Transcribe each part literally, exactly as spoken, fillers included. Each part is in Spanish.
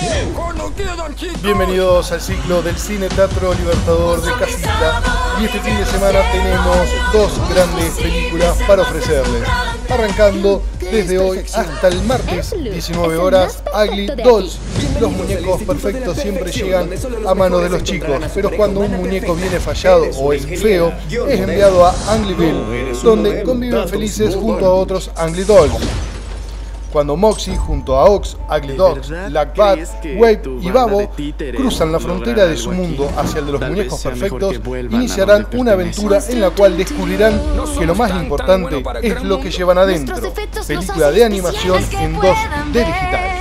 Bienvenidos al ciclo del Cine Teatro Libertador de Casilda. Y este fin de semana tenemos dos grandes películas para ofrecerles. Arrancando desde hoy hasta el martes, diecinueve horas, Ugly Dolls. Los muñecos perfectos siempre llegan a manos de los chicos, pero cuando un muñeco viene fallado o es feo, es enviado a Uglyville, donde conviven felices junto a otros Ugly Dolls. Cuando Moxie junto a Ox, Ugly Dogs, Black Bat, Wave y Babo cruzan la frontera de su mundo hacia el de los muñecos perfectos, iniciarán una aventura en la cual descubrirán que lo más importante es lo que llevan adentro. Película de animación en dos D digital.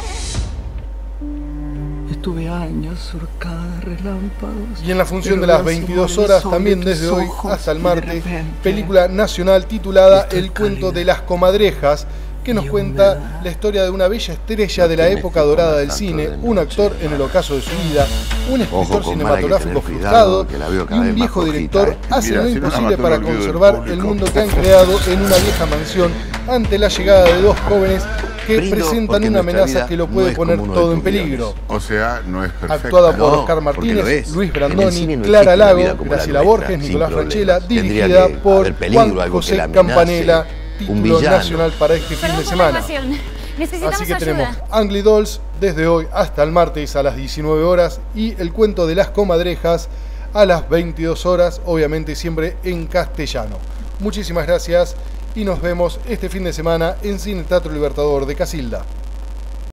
Estuve años surcada de relámpagos. Y en la función de las veintidós horas, también desde hoy hasta el martes, película nacional titulada El cuento de las comadrejas, que nos cuenta la historia de una bella estrella de la época dorada del cine, un actor en el ocaso de su vida, un escritor cinematográfico frustrado y un viejo director hacen lo imposible para conservar el mundo que han creado en una vieja mansión ante la llegada de dos jóvenes que presentan una amenaza que lo puede poner todo en peligro. O sea, no es perfecta. Actuada por Oscar Martínez, Luis Brandoni, Clara Lago, Graciela Borges, Nicolás Franchella, dirigida por Juan José Campanella. Título nacional para este fin de semana. Así que tenemos Ugly Dolls desde hoy hasta el martes a las diecinueve horas y El cuento de las comadrejas a las veintidós horas, obviamente siempre en castellano. Muchísimas gracias y nos vemos este fin de semana en Cine Teatro Libertador de Casilda.